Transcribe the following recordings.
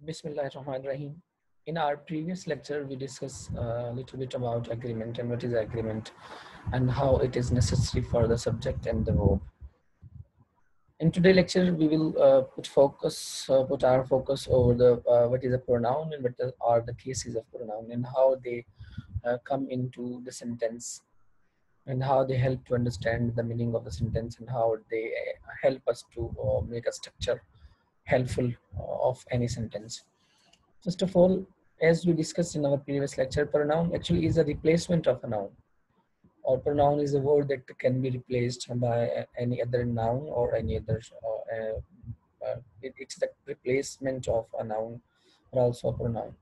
Bismillahirrahmanirrahim. In our previous lecture, we discussed a little bit about agreement and what is agreement and how it is necessary for the subject and the verb. In today's lecture, we will put our focus over the what is a pronoun and are the cases of pronoun and how they come into the sentence and how they help to understand the meaning of the sentence and how they help us to make a structure helpful of any sentence. First of all, as we discussed in our previous lecture, pronoun actually is a replacement of a noun. Or pronoun is a word that can be replaced by any other noun or any other. It's the replacement of a noun or also a pronoun.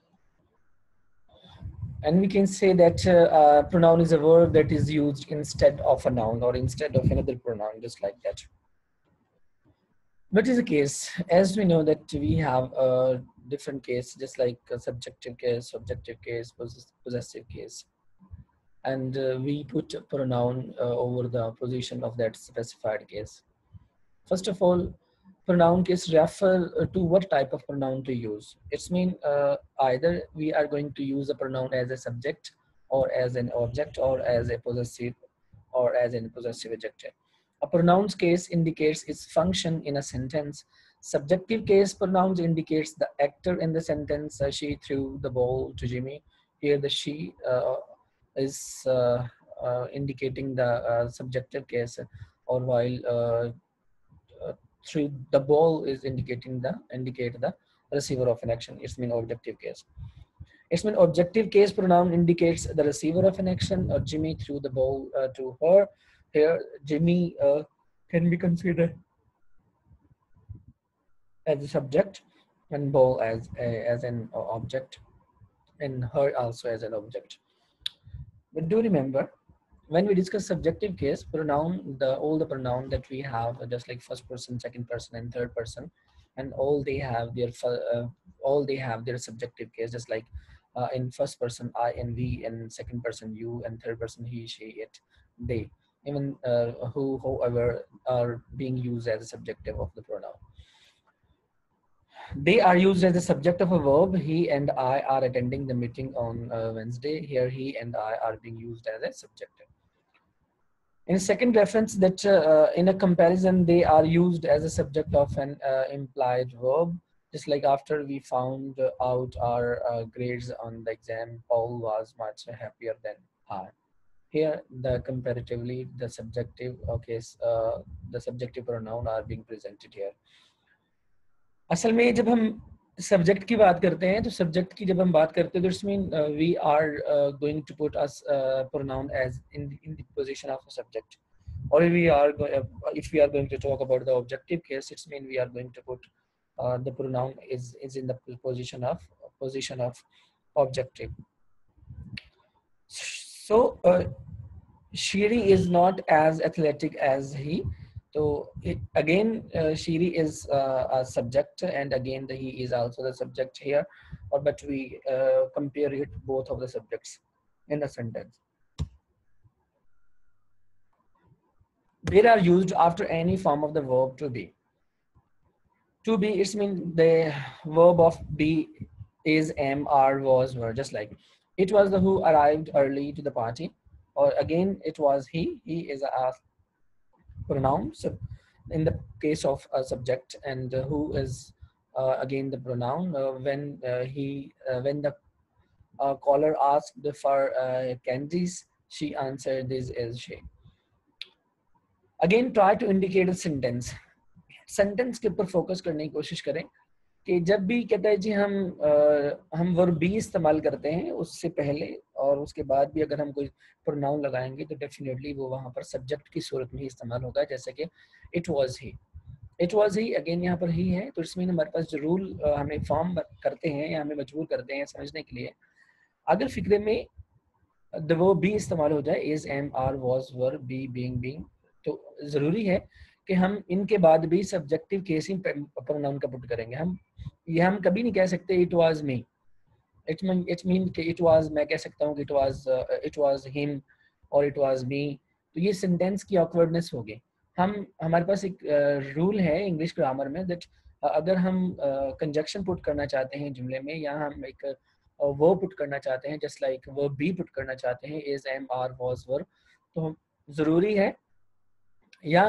And we can say that pronoun is a word that is used instead of a noun or instead of another pronoun, just like that. What is the case? As we know that we have a different case, just like a subjective case, objective case, possessive case. And we put a pronoun over the position of that specified case. First of all, pronoun case refer to what type of pronoun to use. It's mean either we are going to use a pronoun as a subject or as an object or as a possessive or as an possessive adjective. A pronoun's case indicates its function in a sentence. Subjective case pronouns indicates the actor in the sentence. She threw the ball to Jimmy. Here the she is indicating the subjective case, or while through the ball is indicating the receiver of an action. It's mean objective case. It's mean objective case pronoun indicates the receiver of an action. Jimmy threw the ball to her. Here Jimmy can be considered as a subject and ball as an object, and her also as an object. But do remember, when we discuss subjective case pronoun, all the pronoun that we have, just like first person, second person, and third person, and all they have their subjective case, just like in first person I and we, and second person you, and third person he, she, it, they, even whoever are being used as a subjective of the pronoun. They are used as the subject of a verb. He and I are attending the meeting on Wednesday. Here he and I are being used as a subjective. In a second reference, that in a comparison, they are used as a subject of an implied verb. Just like after we found out our grades on the exam, Paul was much happier than I. Here, the comparatively, the subjective pronoun are being presented here. असल में जब हम subject की बात करते हैं तो subject की जब हम बात करते हैं तो it's mean we are going to put us pronoun as in the position of a subject, or if we are going to talk about the objective case, it's mean we are going to put the pronoun is in the position of objective. So Shiri is not as athletic as he. So again, Shiri is a subject, and again he is also the subject here. But we compare it both of the subjects in a sentence. They are used after any form of the verb to be. To be, it's mean the verb of be is, am, are, was, were. Just like it was the who arrived early to the party, or again it was he. He is a pronoun. So in the case of a subject, and who is again the pronoun. When the caller asked for candies, she answered, this is she. Again, try to indicate a sentence. Sentence के ऊपर focus करने की कोशिश करें कि जब भी कहता है जी हम वर्ब बी इस्तेमाल करते हैं उससे पहले और उसके बाद भी अगर हम कोई प्रोनाउन लगाएंगे तो डेफिनेटली वो वहां पर सब्जेक्ट की सूरत में ही इस्तेमाल होगा, जैसे कि इट वाज ही अगेन यहाँ पर ही है, तो इसमें हमारे पास जो रूल हमें फॉर्म करते हैं या हमें मजबूर करते हैं समझने के लिए, अगर फिक्रे में द वर्ब बी इस्तेमाल हो जाए, is, am, are, was, were, be, being, तो जरूरी है कि हम इनके बाद भी सब्जेक्टिव केस ही प्रोनाउन का पुट करेंगे. हम कभी नहीं कह सकते it was me. It mean कि इट वाज, मैं कह सकता हूँ कि इट वाज हिम और इट वाज मी, तो ये सेंटेंस की ऑकवर्डनेस होगी. हमारे पास एक रूल है इंग्लिश ग्रामर में दैट अगर हम कंजक्शन पुट करना चाहते हैं जुमले में, या हम एक वर्ब पुट करना चाहते हैं, just like verb be put करना चाहते हैं, is, am, are, was, were, तो ज़रूरी है, या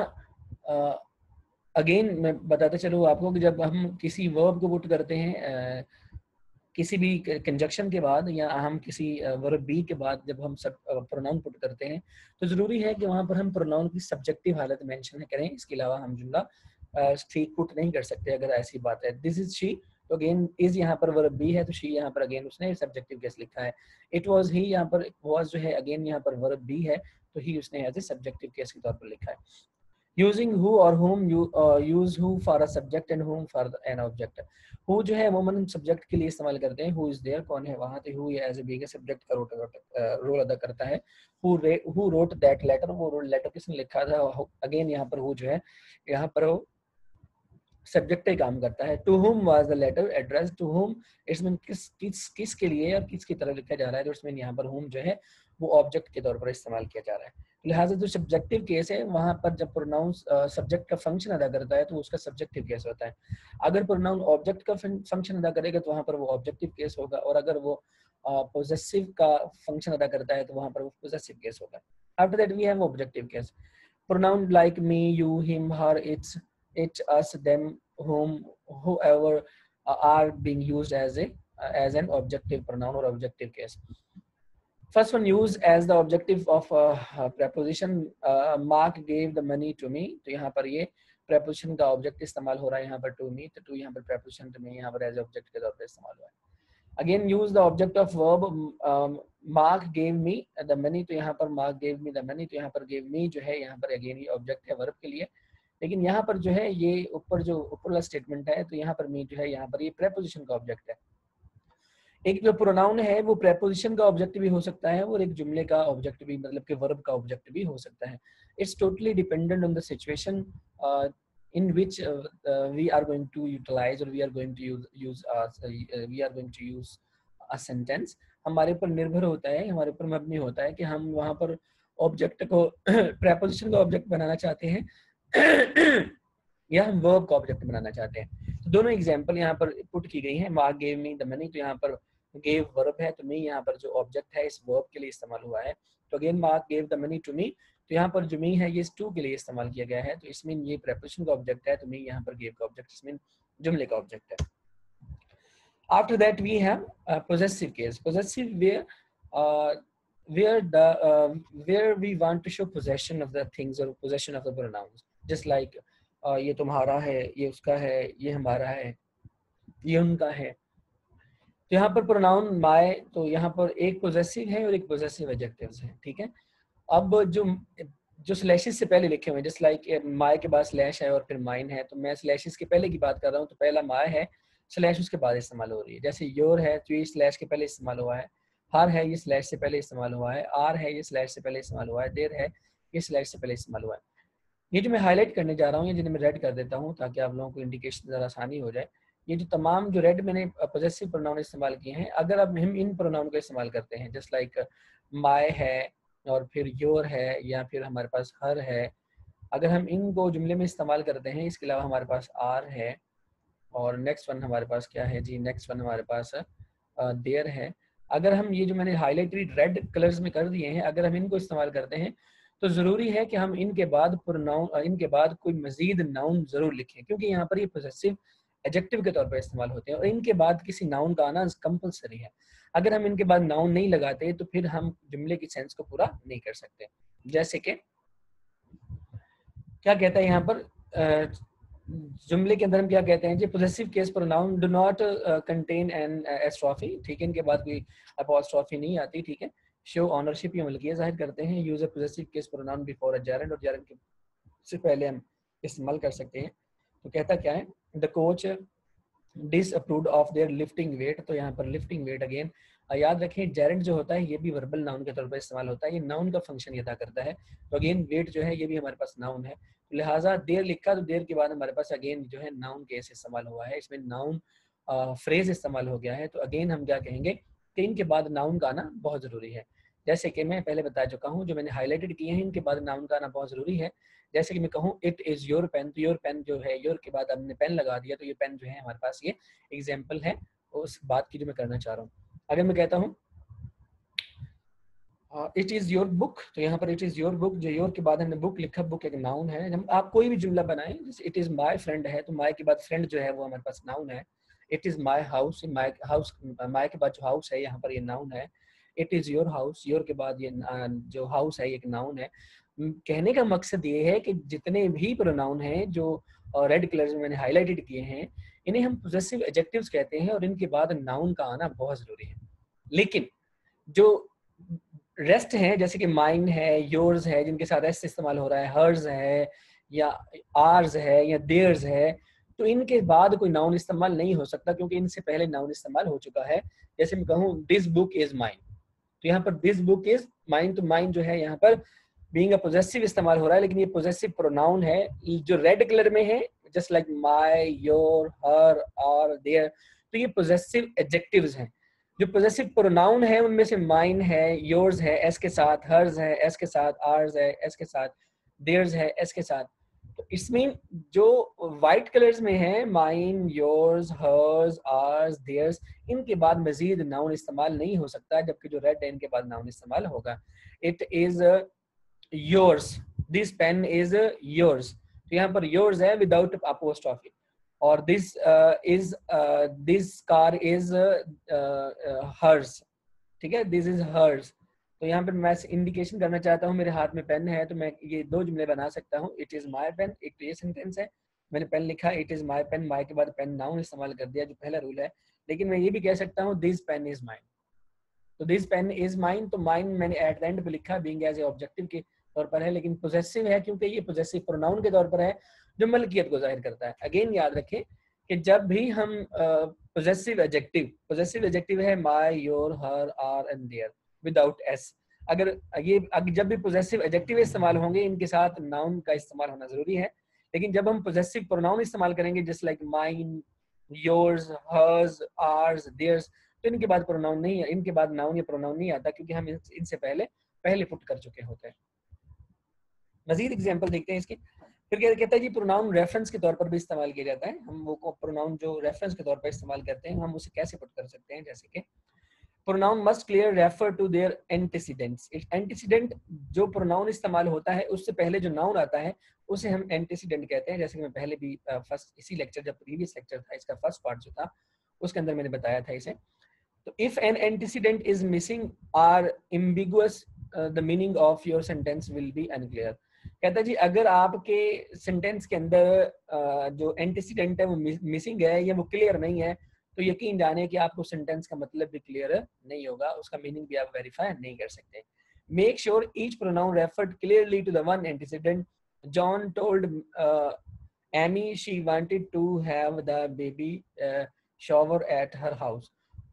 अगेन मैं बताते चलूँ आपको कि जब हम किसी वर्ब को पुट करते हैं किसी भी कंजक्शन के बाद, या हम किसी वर्ब बी के बाद जब हम सब प्रोनाउन पुट करते हैं, तो ज़रूरी है कि वहाँ पर हम प्रोनाउन की सब्जेक्टिव हालत मेंशन करें। इसके अलावा हम जुमला ठीक पुट नहीं कर सकते अगर ऐसी बात है। दिस इज शी, तो अगेन इज यहाँ पर वर्ब बी है, तो शी यहाँ पर अगेन उसने सब्जेक्टिव केस लिखा है। इट वाज ही, यहाँ पर वाज जो है अगेन यहाँ पर वर्ब बी है, तो ही उसने एज ए सब्जेक्टिव केस के तौर पर लिखा है। यूजिंग who और whom, use who for a subject and whom for an object। who जो है अमूमन सब्जेक्ट के लिए इस्तेमाल करते हैं, who is there, कौन है वहाँ, तो who as a being subject का रोल अदा करता है। who wrote that letter, वो लेटर किसने लिखा था, अगेन यहाँ पर who जो है यहाँ पर वो सब्जेक्ट ही काम करता है। To whom was the letter addressed, to whom इसमें किस के लिए और किसकी तरफ लिखा जा रहा है, तो इसमें यहाँ पर whom जो है वो ऑब्जेक्ट के तौर पर इस्तेमाल किया जा रहा है। लिहाजा जो सब्जेक्टिव केस है वहाँ पर जब प्रोनाउन सब्जेक्ट का फंक्शन अदा करता है तो उसका सब्जेक्टिव केस होता है। अगर प्रोनाउन ऑब्जेक्ट का फंक्शन अदा करेगा तो वहाँ पर वो ऑब्जेक्टिव केस होगा, और अगर वो पोजेसिव का फंक्शन अदा करता है तो वहाँ पर वो पोजेसिव केस होगा। After that we have objective case. Pronoun like me, you, him, her, its, it, us, them, whom, whoever are being used as an objective pronoun or objective case. First one, use as the objective of preposition. Mark gave the money to me, तो यहाँ पर ये preposition का object इस्तेमाल हो रहा है यहाँ पर to me, तो to यहाँ पर preposition to me यहाँ पर as object के तौर पर इस्तेमाल हुआ है। Again use the object of verb. Mark gave me the money, तो यहाँ पर Mark gave me the money, तो यहाँ पर gave me जो है यहाँ पर again ये object है verb के लिए, लेकिन यहाँ पर जो है ये ऊपर जो ऊपर वाला स्टेटमेंट है, तो यहाँ पर मी जो है यहाँ पर ये प्रेपोजिशन का ऑब्जेक्ट है। एक जो प्रोनाउन है वो प्रेपोजिशन का ऑब्जेक्ट भी हो सकता है, और एक जुमले का ऑब्जेक्ट भी, मतलब कि वर्ब का ऑब्जेक्ट भी हो सकता है। It's totally dependent on the situation in which we are going to utilize, or we are going to use a sentence। हमारे ऊपर निर्भर होता है, हमारे ऊपर मबनी होता है कि हम वहाँ पर ऑब्जेक्ट को प्रेपोजिशन का ऑब्जेक्ट बनाना चाहते हैं या हम वर्ब का ऑब्जेक्ट बनाना चाहते हैं। तो दोनों एग्जांपल यहाँ पर पुट की गई हैं। Mark gave me the money, तो यहाँ पर गेव वर्ब है, तो मी यहाँ पर जो ऑब्जेक्ट है इस वर्ब के लिए इस्तेमाल हुआ है। तो again Mark gave the money to me, तो यहाँ पर जो मी है ये इस टू के लिए इस्तेमाल किया गया है, तो इसमें ये प्रेपोजिशन का ऑब्जेक्ट है, तो मी यहाँ पर गेव का ऑब्जेक्ट, इसमें जुमले का ऑब्जेक्ट है। After that we have possessive case. Possessive where we want to show possession of the things or possession of the pronouns, just like ये तुम्हारा है, ये उसका है, ये हमारा है, ये उनका है। तो यहाँ पर प्रोनाउन माय, तो यहाँ पर एक पोजेसिव है और एक पोजेसिव एडजेक्टिव्स है, ठीक है। अब जो स्लैशेस से पहले लिखे हुए हैं, जस्ट लाइक माय के बाद स्लैश है और फिर माइन है, तो मैं स्लैशेस के पहले की बात कर रहा हूँ, तो पहला माय है, स्लैश उसके बाद इस्तेमाल हो रही है। जैसे योर है तो ये स्लैश के पहले इस्तेमाल हुआ है, हर है ये स्लैश से पहले इस्तेमाल हुआ है, आर है ये स्लैश से पहले इस्तेमाल हुआ है, देर है ये स्लैश से पहले इस्तेमाल हुआ है। ये जो मैं हाईलाइट करने जा रहा हूँ, ये जिन्हें मैं रेड कर देता हूँ ताकि आप लोगों को इंडिकेशन ज़रा आसानी हो जाए। ये जो तमाम जो रेड मैंने पॉजेसिव प्रोनाउन इस्तेमाल किए हैं, अगर अब हम इन प्रोनाउन को इस्तेमाल करते हैं, जस्ट लाइक माय है और फिर योर है या फिर हमारे पास हर है, अगर हम इनको जुमले में इस्तेमाल करते हैं, इसके अलावा हमारे पास आर है और नेक्स्ट वन हमारे पास क्या है जी, नेक्स्ट वन हमारे पास देयर है। अगर हम ये जो मैंने हाईलाइटेड रेड कलर्स में कर दिए हैं, अगर हम इनको इस्तेमाल करते हैं तो ज़रूरी है कि हम इनके बाद प्रोनाउन, इनके बाद कोई मजीद नाउन ज़रूर लिखें, क्योंकि यहाँ पर ये पोजेसिव एडजेक्टिव के तौर पर इस्तेमाल होते हैं और इनके बाद किसी नाउन का आना कंपलसरी है। अगर हम इनके बाद नाउन नहीं लगाते तो फिर हम जुमले की सेंस को पूरा नहीं कर सकते। जैसे कि क्या कहता है यहाँ पर जुमले के अंदर हम क्या कहते हैं जी, possessive case pronoun do not contain an apostrophe, ठीक है, इनके बाद कोई अपॉस्ट्रॉफी नहीं आती, ठीक है। शो ऑनरशिप या मलकियत जाहिर करते हैं। Use a possessive case pronoun before a gerund, और जेरेंड के से पहले हम इस्तेमाल कर सकते हैं। तो कहता क्या है, the coach disapproved of their lifting weight, तो यहाँ पर लिफ्टिंग वेट अगेन याद रखें जेरेंड जो होता है ये भी वर्बल नाउन के तौर पर इस्तेमाल होता है, ये नाउन का फंक्शन अदा करता है। तो अगेन वेट जो है ये भी हमारे पास नाउन है, लिहाजा देर लिखा तो देर के बाद हमारे पास अगेन जो है नाउन केस इस्तेमाल हुआ है, इसमें नाउन फ्रेज इस्तेमाल हो गया है। तो अगेन हम क्या कहेंगे कि इनके बाद नाउन का आना बहुत ज़रूरी है। जैसे कि मैं पहले बता चुका हूँ, जो मैंने हाईलाइटेड किए हैं इनके बाद नाउन का आना बहुत जरूरी है। जैसे कि मैं कहूँ इट इज योर पेन, तो योर पेन जो है, योर के बाद हमने पेन लगा दिया, तो ये पेन जो है हमारे पास ये एग्जाम्पल है उस बात की जो मैं करना चाह रहा हूँ। अगर मैं कहता हूँ इट इज योर बुक, तो यहाँ पर इट इज योर बुक, जो योर के बाद हमने बुक लिखा, बुक एक नाउन है। हम आप कोई भी जुमला बनाएं, जैसे इट इज माय फ्रेंड है, तो माय के बाद फ्रेंड जो है वो हमारे पास नाउन है। It is my house, my house, my के बाद जो हाउस है यहाँ पर ये नाउन है। It is your house, your के बाद ये जो हाउस है एक नाउन है। कहने का मकसद ये है कि जितने भी प्रोनाउन हैं जो रेड कलर में मैंने हाईलाइटेड किए हैं, इन्हें हम पोजेसिव एडजेक्टिव्स कहते हैं और इनके बाद नाउन का आना बहुत जरूरी है। लेकिन जो रेस्ट है, जैसे कि माइन है, योर्स है, जिनके साथ एस इस्तेमाल हो रहा है, हर्स है या आर्स है या देयर्स है, तो इनके बाद कोई नाउन इस्तेमाल नहीं हो सकता, क्योंकि इनसे पहले नाउन इस्तेमाल हो चुका है। जैसे मैं कहूँ दिस बुक इज माइन, तो यहाँ पर दिस बुक इज माइन, तो माइन जो है यहाँ पर बीइंग अ पोजेसिव इस्तेमाल हो रहा है, लेकिन ये पोजेसिव प्रोनाउन है जो रेड कलर में है, just like my, your, her, our, their, तो ये पोजेसिव एडजेक्टिव्स हैं। जो पोजेसिव प्रोनाउन है उनमें से माइन है, योर्स है एस के साथ, हर्स है एस के साथ, आर्स है एस के साथ, देयर्स है एस के साथ। तो इसमें जो व्हाइट कलर्स में है, mine, yours, hers, ours, theirs, इनके बाद मजीद नाउन इस्तेमाल नहीं हो सकता, जबकि जो रेड है इनके बाद नाउन इस्तेमाल होगा। It is yours, this pen is yours, तो यहाँ पर योर्स है विदाउट अपोस्ट्रोफी। और this is this car is hers, ठीक है, दिस इज हर्स। तो यहाँ पर मैं इंडिकेशन करना चाहता हूँ, मेरे हाथ में पेन है तो मैं ये दो जुमले बना सकता हूँ। इट इज माई पेन, एक तो ये सेंटेंस है, मैंने पेन लिखा, it is my pen, my के बाद पेन नाउन इस्तेमाल कर दिया जो पहला रूल है। लेकिन मैं ये भी कह सकता हूँ दिस पेन इज माइन, तो दिस पेन इज माइन, तो माइन मैंने एट द एंड पे लिखा बीइंग एज ए ऑब्जेक्टिव के तौर पर है, लेकिन पोजेसिव है क्योंकि ये पोजेसिव प्रोनाउन के तौर पर है जो मलकियत को जाहिर करता है। अगेन याद रखें कि जब भी हम पोजेसिव एडजेक्टिव है my, your, her, our and their without S, अगर जब भी पोजेसिव एडजेक्टिव इस्तेमाल होंगे इनके साथ नाउन का इस्तेमाल होना जरूरी है। लेकिन जब हम पोजेसिव प्रोनाउन इस्तेमाल करेंगे just like mine, yours, hers, ours, theirs, तो इनके बाद प्रोनाउन नहीं है, इनके बाद नाउन या प्रोनाउन नहीं आता, क्योंकि हम इनसे पहले पुट कर चुके होते हैं। मजीद एग्जांपल देखते हैं इसकी। फिर कहता है जी प्रोनाउन रेफरेंस के तौर पर भी इस्तेमाल किया जाता है। हम वो प्रोनाउन जो रेफरेंस के तौर पर इस्तेमाल करते हैं हम उसे कैसे पुट कर सकते हैं, जैसे कि pronoun must clear refer to their antecedents. Antecedent जो प्रोनाउन इस्तेमाल होता है उससे पहले जो नाउन आता है उसे हम एंटीसीडेंट कहते हैं। जैसे कि मैं पहले भी फर्स्ट इसी लेक्चर, जब प्रीवियस लेक्चर था इसका फर्स्ट पार्ट जो था उसके अंदर मैंने बताया था इसे। तो if an antecedent is missing or ambiguous, the meaning of your sentence will be unclear। कहता है जी अगर आपके सेंटेंस के अंदर जो एंटीसीडेंट है वो मिसिंग है या वो क्लियर नहीं है, तो यकीन जाने कि आपको सेंटेंस का मतलब भी क्लियर नहीं होगा, उसका मीनिंग भी आप वेरीफाई नहीं कर सकते। Make sure each pronoun referred clearly to the one antecedent. John told Amy she wanted to have the baby shower at her house।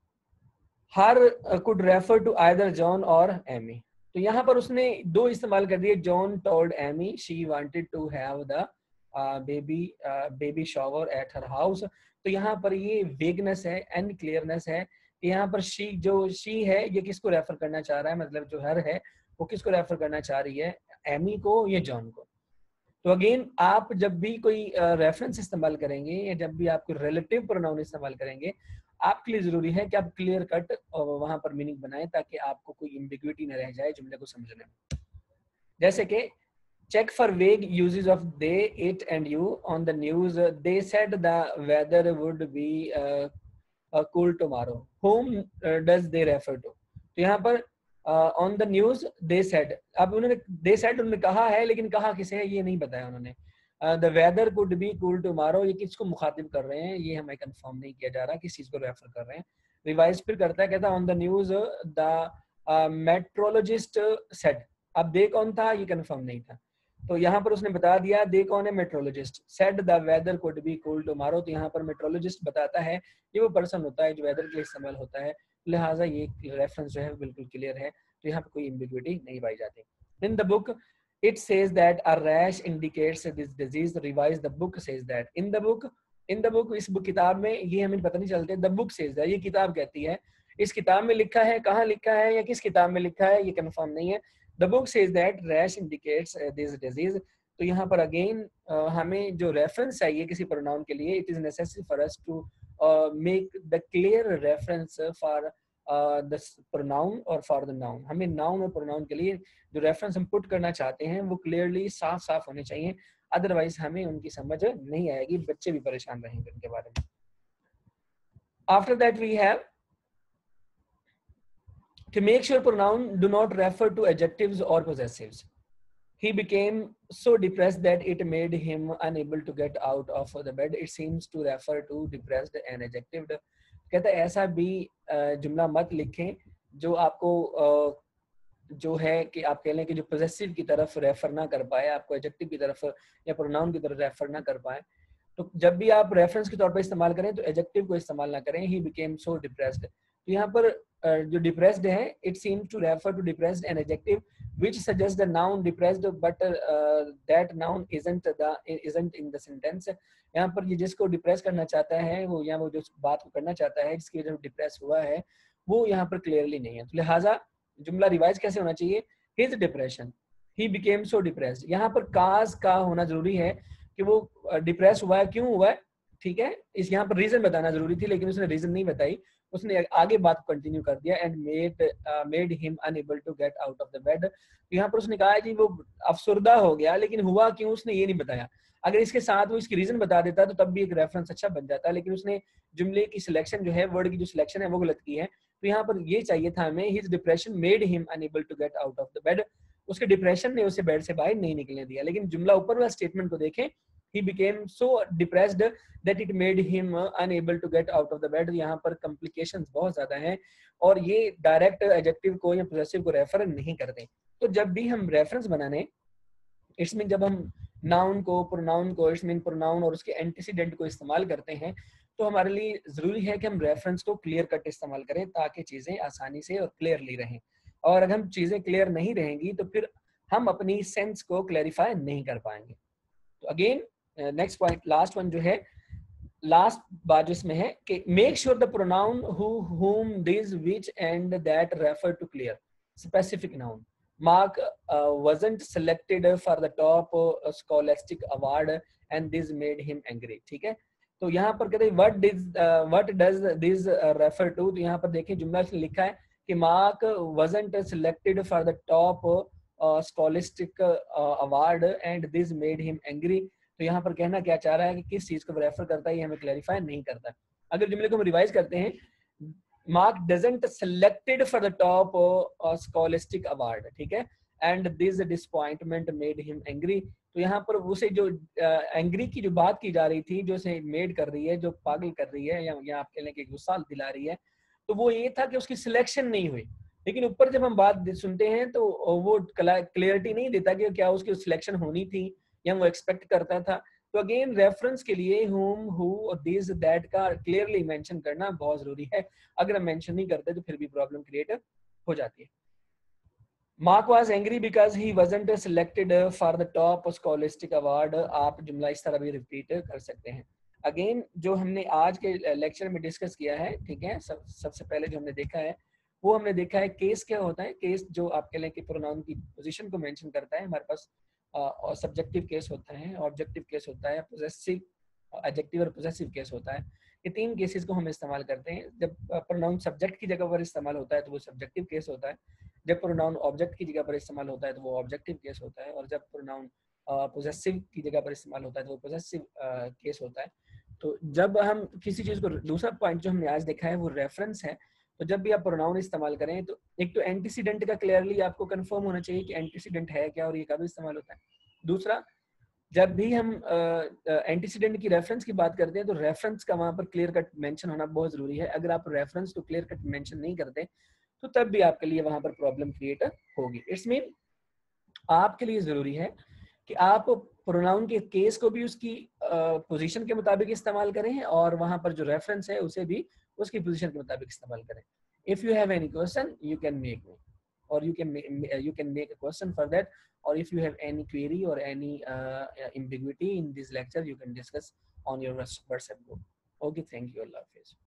Her could refer to either John or Amy। तो यहाँ पर उसने दो इस्तेमाल कर दिए, John told Amy she wanted to have the baby shower at her house। तो यहाँ पर ये वेगनेस है, अनक्लियरनेस है। यहाँ पर she है ये किसको रेफर करना चाह रहा है, मतलब जो हर है वो किसको रेफर करना चाह रही है, एमी को या जॉन को। तो अगेन आप जब भी कोई रेफरेंस इस्तेमाल करेंगे या जब भी आप कोई रिलेटिव प्रोनाउन इस्तेमाल करेंगे, आपके लिए जरूरी है कि आप क्लियर कट वहां पर मीनिंग बनाएं ताकि आपको कोई एम्बिग्युइटी न रह जाए जुमले को समझने में। जैसे कि check for vague uses of they, it and you on the news. They said the weather would be cool tomorrow. Whom does they refer to. तो यहाँ पर on the news they said, अब उन्होंने दे सेड उन्होंने कहा है, लेकिन कहा किसे है ये नहीं बताया उन्होंने। The weather could be cool tomorrow, ये किसको मुखातिब कर रहे हैं ये हमें कंफर्म नहीं किया जा रहा किस चीज को रेफर कर रहे हैं। रिवाइज फिर करता है, कहता है on the news the meteorologist said. अब दे कौन था ये कंफर्म नहीं था, तो यहाँ पर उसने बता दिया दे कौन है, meteorologist. Said the weather could be cool tomorrow, तो यहाँ पर मेट्रोलॉजिस्ट बताता है ये वो पर्सन होता है जो वेदर के लिए इस्तेमाल होता है, लिहाजा ये रेफरेंस जो है बिल्कुल क्लियर है, तो यहाँ पे कोई एम्बिग्युइटी नहीं पाई जाती। In the book it says that a rash indicates this disease. Revise the book says that. In the book, इस बुक किताब में ये हमें पता नहीं चलते, द बुक सेज दैट ये किताब कहती है, इस किताब में लिखा है, कहाँ लिखा है या किस किताब में लिखा है ये कंफर्म नहीं है। The book says that rash indicates this disease. तो यहाँ पर अगेन हमें जो रेफरेंस चाहिए किसी प्रोनाउन के लिए, it is necessary for us to make the clear reference for the pronoun और फॉर द नाउन। हमें नाउन और प्रोनाउन के लिए जो रेफरेंस हम पुट करना चाहते हैं वो क्लियरली साफ साफ होने चाहिए, अदरवाइज हमें उनकी समझ नहीं आएगी, बच्चे भी परेशान रहेंगे उनके बारे में। After that we have to make sure pronoun do not refer to adjectives or possessives. He became so depressed that it made him unable to get out of the bed. It seems to refer to depressed and adjective. कहता है ऐसा भी जुमला मत लिखें जो आपको जो है कि आप कह लें कि जो पोजेसिव की तरफ रेफर ना कर पाए, आपको एडजेक्टिव की तरफ या प्रोनाउन की तरफ रेफर ना कर पाए। तो जब भी आप रेफरेंस के तौर पर इस्तेमाल करें तो एडजेक्टिव को इस्तेमाल ना करें। ही बिकेम सो डिप्रेस्ड, तो यहाँ पर जो डिप्रेस्ड है, it seems to refer to depressed an adjective which suggests the noun depressed but that noun isn't in the sentence। यहाँ पर ये जिसको डिप्रेस करना चाहता है वो, या वो जो बात को करना चाहता है जिसकी वजह से डिप्रेस हुआ है, वो यहाँ पर क्लियरली नहीं है। तो लिहाजा जुमला रिवाइज कैसे होना चाहिए? His depression, he became so depressed. यहाँ पर काज का होना जरूरी है कि वो डिप्रेस हुआ है, क्यों हुआ है, ठीक है। इस यहाँ पर रीजन बताना जरूरी थी, लेकिन उसने रीजन नहीं बताई, उसने आगे बात को कंटिन्यू कर दिया। And made him unable to get out of the bed. यहाँ पर उसने कहा है कि वो अफसुर्दा हो गया, लेकिन हुआ क्यों उसने ये नहीं बताया। अगर इसके साथ वो इसकी रीजन बता देता तो तब भी एक रेफरेंस अच्छा बन जाता, लेकिन उसने जुमले की सिलेक्शन जो है, वर्ड की जो सिलेक्शन है वो गलत की है। तो यहाँ पर ये चाहिए था हमें, his depression made him unable to get out of the bed. उसके डिप्रेशन ने उसे बेड से बाहर नहीं निकलने दिया। लेकिन जुमला ऊपर वाला स्टेटमेंट को देखें, he became so depressed that it made him unable to get out of the bed। यहाँ पर complications बहुत ज्यादा हैं और ये डायरेक्ट एडजेक्टिव को या पोजेसिव को रेफर नहीं करते। तो जब भी हम रेफरेंस बनाने, इट्स मीन जब हम नाउन को, प्रोनाउन को, इट्स मीन प्रोनाउन और उसके एंटीसीडेंट को इस्तेमाल करते हैं, तो हमारे लिए जरूरी है कि हम रेफरेंस को क्लियर कट इस्तेमाल करें ताकि चीजें आसानी से और क्लियरली रहें। और अगर हम चीजें क्लियर नहीं रहेंगी तो फिर हम अपनी सेंस को क्लैरिफाई नहीं कर पाएंगे। तो again next point, last one जो है, लास्ट बात जो इसमें है कि make sure the pronoun whom these which and that refer to clear specific noun। Mark wasn't selected for the top scholastic award and this made him angry। ठीक है, तो यहाँ पर कहते हैं what does this refer to। तो यहाँ पर देखें जुमला लिखा है कि Mark wasn't selected for the top scholastic award and this made him angry। तो यहाँ पर कहना क्या चाह रहा है कि किस चीज को रेफर करता है, ये हमें क्लैरिफाई नहीं करता। अगर जुमले को हम रिवाइज करते हैं, Mark doesn't selected for the top scholastic award, ठीक है, and this disappointment made him angry. तो यहाँ पर उसे जो एंग्री की जो बात की जा रही थी, जो उसे मेड कर रही है, जो पागल कर रही है या आप कह लें कि गुस्सा दिला रही है, तो वो ये था कि उसकी सिलेक्शन नहीं हुई। लेकिन ऊपर जब हम बात सुनते हैं तो वो क्लियरिटी नहीं देता कि क्या उसकी सिलेक्शन होनी थी या वो एक्सपेक्ट करता था। तो अगेन रेफरेंस के लिए whom, who और this, that का क्लियरली मेंशन करना बहुत जरूरी है। अगर हम मेंशन नहीं करते तो फिर भी प्रॉब्लम क्रिएट हो जाती है। Mark was angry because he wasn't selected for the top scholastic award। आप जुमला इस तरह भी रिपीट कर सकते हैं। अगेन जो हमने आज के लेक्चर में डिस्कस किया है, ठीक है, सबसे पहले जो हमने देखा है वो हमने देखा है केस क्या होता है। केस जो आप कह लें कि प्रोनाउन की पोजीशन को मेंशन करता है। हमारे पास और सब्जेक्टिव केस होता है, ऑब्जेक्टिव केस होता है, पोजेसिव, एडजेक्टिव और पोजेसिव केस होता है। ये तीन केसेस को हम इस्तेमाल करते हैं। जब प्रोनाउन सब्जेक्ट की जगह पर इस्तेमाल होता है तो वो सब्जेक्टिव केस होता है। जब प्रोनाउन ऑब्जेक्ट की जगह पर इस्तेमाल होता है तो वो ऑब्जेक्टिव केस होता है। और जब प्रोनाउन पोजेसिव की जगह पर इस्तेमाल होता है तो वो पोजेसिव केस होता है। तो जब हम किसी चीज को, दूसरा पॉइंट जो हमने आज देखा है वो रेफरेंस है। तो जब भी आप प्रोनाउन इस्तेमाल करें तो एक तो एंटीसीडेंट का क्लियरली आपको कंफर्म होना चाहिए कि एंटीसीडेंट है क्या और ये कब इस्तेमाल होता है। दूसरा, जब भी हम एंटीसीडेंट की रेफरेंस की बात करते हैं तो रेफरेंस का वहां पर क्लियर कट मेंशन होना बहुत जरूरी है। अगर आप रेफरेंस को क्लियर कट मेंशन नहीं करते तो तब भी आपके लिए वहां पर प्रॉब्लम क्रिएट होगी। इट्स मीन आपके लिए जरूरी है कि आप प्रोनाउन के केस को भी उसकी पोजीशन के मुताबिक इस्तेमाल करें और वहां पर जो रेफरेंस है उसे भी उसकी पोजीशन के मुताबिक इस्तेमाल करें। If you have any question you can make me, or you can make a question for that, or if you have any query or any ambiguity in this lecture you can discuss on your WhatsApp group. Okay, thank you. Allah Hafiz.